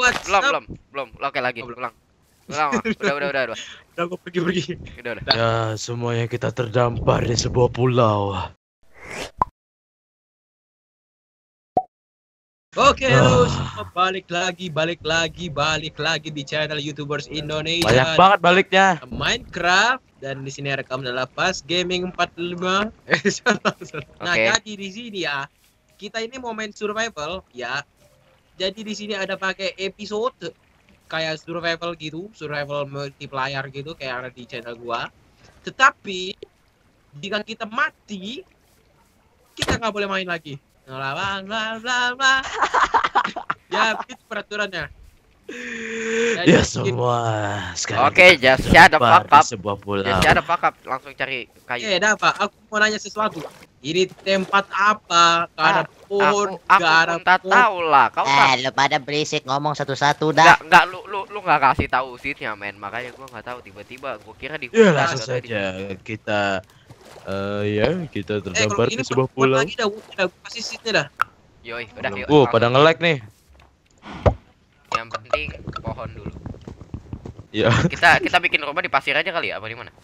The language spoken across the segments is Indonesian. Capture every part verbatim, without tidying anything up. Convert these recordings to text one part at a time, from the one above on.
Mat. Belum, Stop. belum, belum. Oke lagi, Oh, belum. ulang. Ulang. Mak. Udah, udah, udah, udah. Udah gue pergi-pergi. Udah, udah. Ya, semuanya kita terdampar di sebuah pulau. Oke, halo, Ah. semua balik lagi, balik lagi, balik lagi di channel YouTubers Indonesia. Banyak banget baliknya. Minecraft, dan di sini rekam adalah Pas Gaming empat puluh lima. Eh, salah, salah. Nah, Oke. jadi di sini ya, kita ini mau main survival ya. Jadi di sini ada pakai episode kayak survival gitu, survival multiplayer gitu kayak ada di channel gua. Tetapi jika kita mati, kita nggak boleh main lagi. Bla bla bla bla bla. Ya, itu peraturannya. Jadi, Ya semua. Sekarang Oke, kita just shut the terdampar fuck di up. sebuah pulau. Ya, siapa pakap langsung cari kayu. Eh, ada apa? Aku mau nanya sesuatu. Ini tempat apa? Gak ada Ah, pohon, Aku, aku gak ada pun tak pohon. tahu lah. Kau Eh, tak. lu pada berisik ngomong satu-satu dah. Enggak, enggak lu lu lu enggak kasih tahu seatnya, men. Makanya gua enggak tahu tiba-tiba gua kira di Ya hutan, langsung nggak tahu di- saja kita eh ya kita Eh, kalau terdampar ini di sebuah buat pulau. lagi dah, udah kasih seatnya dah. Yoi, udah yuk. Wow, langsung. pada nge-lag nih. Yang penting pohon dulu. Ya, Kita kita bikin rumah di pasir aja kali ya, apa di mana?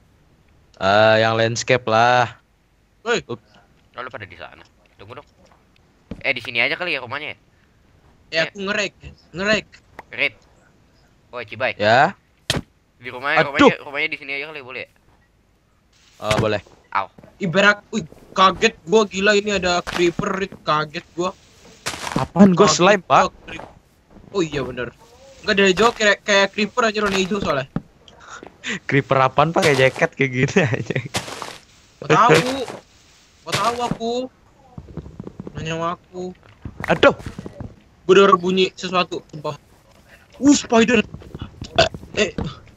eh yang landscape lah. Woi, Lalu pada di sana. Tunggu dong. Eh, di sini aja kali ya rumahnya ya. eh aku ngerek, ngerek. Red. Woi, Cibai. Ya, Di rumahnya, Aduh. rumahnya, rumahnya di sini aja kali boleh ya? oh, boleh. Ibarat, wih, kaget gua gila ini ada creeper, Rit. Kaget gua. Apaan gua Kaget slime, gua, Pak? creep- Oh iya bener. Enggak dari jauh kayak kayak creeper aja warna hijau soalnya. Creeper apaan pakai jaket kayak gini aja. Gak tahu. Gak tahu aku. Nanya sama aku. Aduh, Gue denger bunyi sesuatu, sumpah. Uh, spider. Eh,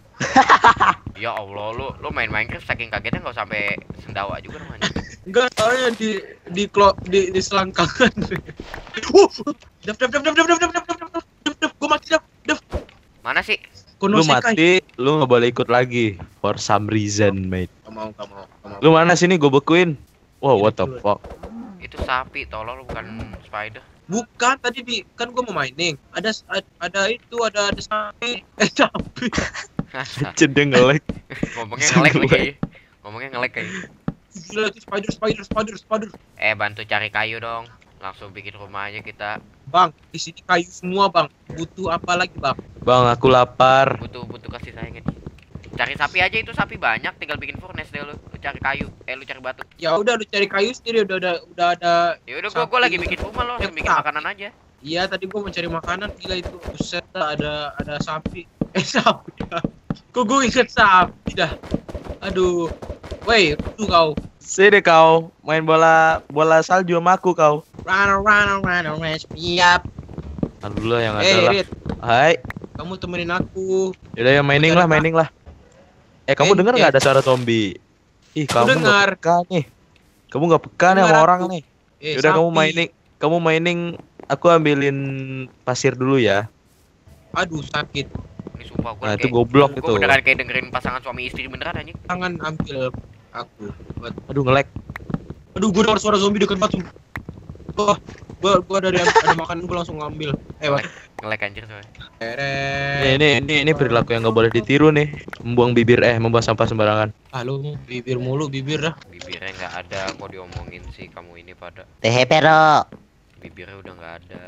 Ya Allah, lu lu main Minecraft saking kagetnya nggak sampai sendawa juga rumahnya. enggak soalnya di di klo, di di selangkangan. Uh, dap dap dap dap dap dap dap dap dap dap dap. Gue mati dap dap. Mana sih? lu Konosekai. mati, lu nggak boleh ikut lagi for some reason, mate. Gak mau, gak mau, gak mau. Lu mana sini? Gue bekuin. Wow, what the fuck? Itu sapi, tolol bukan spider. Bukan tadi di kan gue mau mining. Ada ada itu ada ada sapi. Eh sapi. Cedeng nge-lag. Ngomongnya ngelek lagi. Ngomongnya ngelek kayak. Gila itu spider spider spider spider. Eh, bantu cari kayu dong. Langsung bikin rumah aja kita. Bang, di sini kayu semua bang. Butuh apa lagi bang? Bang, aku lapar. Butuh butuh kasih sayang aja. Cari sapi aja, itu sapi banyak, tinggal bikin furnace deh lu. Lu cari kayu, eh lu cari batu. Ya udah lu cari kayu sendiri udah ada udah ada. Ya udah gua gua Sapi. lagi bikin rumah, lo langsung Eh, bikin sapi. makanan aja. Iya tadi gua mencari makanan gila itu. Buset dah, ada ada sapi. Eh sapi. Kok gue inget sapi dah. Aduh. Woi, itu kau. Sini kau, main bola bola salju sama aku kau. Run run run run siap. Alhamdulillah yang ada Eh, lah. Rit, Hai, kamu temenin aku. yaudah ya mining lah, mining lah. Eh, kamu Eh, dengar eh. nggak ada suara zombie? Ih, kamu dengar. nggak peka nih. Kamu nggak peka nih sama Dengar orang aku. nih. Eh, Yaudah kamu sapi. mining, kamu mining. Aku ambilin pasir dulu ya. Aduh sakit. Ini sumpah gua Nah, itu kayak goblok gua itu. beneran kayak dengerin pasangan suami istri beneran anjing. Jangan ambil aku. Buat- Aduh, nge-lag. Aduh, gue dengar suara zombie dekat batu. Wah, gua gua dari ada makanan gua langsung ngambil. Eh, wat. Ngelek anjir soalnya. Ini, Eret. ini, ini, ini perilaku yang nggak boleh ditiru nih. Membuang bibir, eh, membuang sampah sembarangan. Halo, bibir mulu, bibir dah. Bibirnya nggak ada, kok diomongin sih kamu ini pada. Teh pero. Bibirnya udah nggak ada.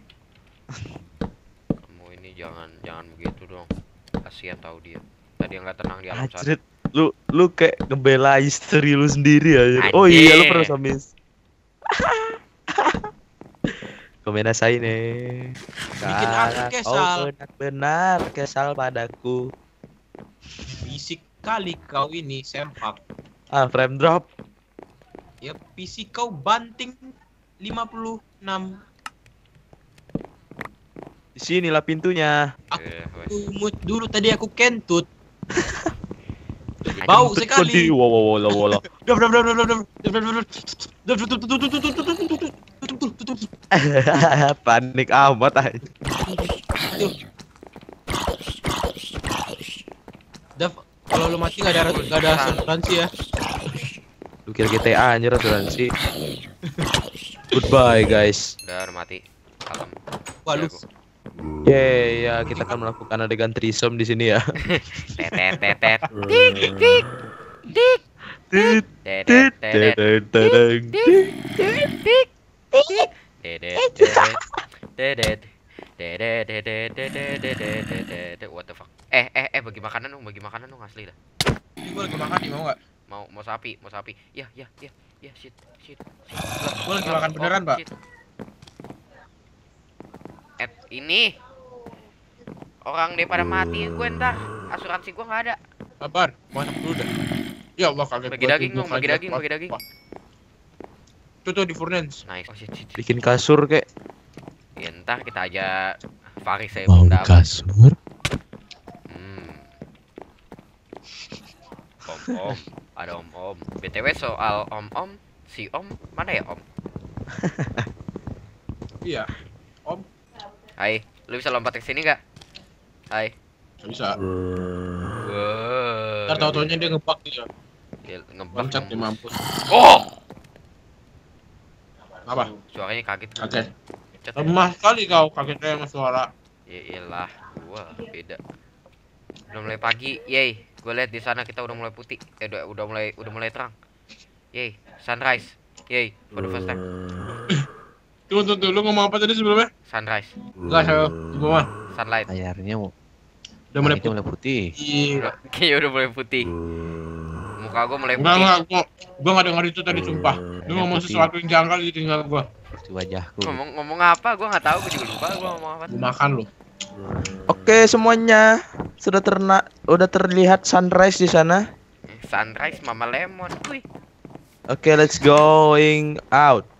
Kamu ini jangan jangan begitu dong. Kasihan tahu dia. Tadi yang nggak tenang di alam sana. Anjir, lu, lu kayak ngebela istri lu sendiri aja. Oh iya, lu Anjir. pernah suami. Komenasai nih. Bikin aku Karena kesal. Kau benar-benar kesal padaku. Fisik kali kau ini sempak. Ah, frame drop. Ya, fisik kau banting lima puluh enam. Di sinilah pintunya. Eh, wes. Aku mut dulu tadi aku kentut. Bau Kentut sekali. kau di- Wow, wow, wow, wow, wow. Dap dap dap dap dap dap dap dap dap. Dap dap dap dap dap dap dap dap dap dap dap. Panik amat aja. Dap, kalau lu mati nggak ada nggak ada asuransi ya. Lu kira G T A anjir asuransi. Goodbye guys. Udah mati. Salam. Wah lu Jago. Yeay, ya kita akan melakukan adegan threesome di sini ya. Tetet tetet. Tik tik tik. Tit, Dedet dedet. dedeng, dedeng. Tik tik tik. Dedet dedet. Dedet. Dedet dedet dedet dedet dedet. What the fuck? Eh eh eh bagi makanan dong, bagi makanan dong asli dah. Ini gue lagi makan nih, mau nggak? Mau mau sapi, mau sapi. Ya ya ya ya shit shit. Gue lagi makan beneran, Pak. Eh ini orang daripada mati gue ntar asuransi gue nggak ada. Sabar, masak dulu dah. Ya Allah kaget. Bagi gua daging tuh, dong, bagi kaget, daging, Pak. bagi daging. Tuh tuh di furnace. Nice. Oh shit shit. shit. Bikin kasur kek. Ya ntar kita aja Faris saya Mau belum dapat. kasur? Hmm. Om om, ada om om. B T W soal om om, si om mana ya om? Iya. Hai, lu bisa lompat ke sini nggak? Hai. Gak bisa. Wow. Ntar tau-taunya dia ngebug dia. Ya, ngebak Loncat dia mampus. mampus. Oh, Apa? suaranya kaget. Kaget. Cet. Lemah sekali kau kagetnya sama suara. Ya iyalah, gua beda. Udah mulai pagi, yey. Gua lihat di sana kita udah mulai putih. Eh udah udah mulai udah mulai terang. Yey, sunrise. Yey, for the first time. Tunggu tunggu tunggu, lu ngomong apa tadi sebelumnya? Sunrise. Enggak, saya gimana? Sunlight. Airnya mau Udah mulai langitnya mulai putih. putih. Udah, kayaknya udah mulai putih. Muka gua mulai Enggak putih. enggak, gua gua enggak dengar itu tadi sumpah. Lu Yang ngomong putih. sesuatu yang janggal di tinggal gua. Putih wajahku. Ngomong ngomong apa? Gua nggak tahu, gua juga lupa gua ngomong apa. Gua makan lu. Oke semuanya sudah terna udah terlihat sunrise di sana. Eh, Sunrise Mama Lemon. Wih. Oke let's going out.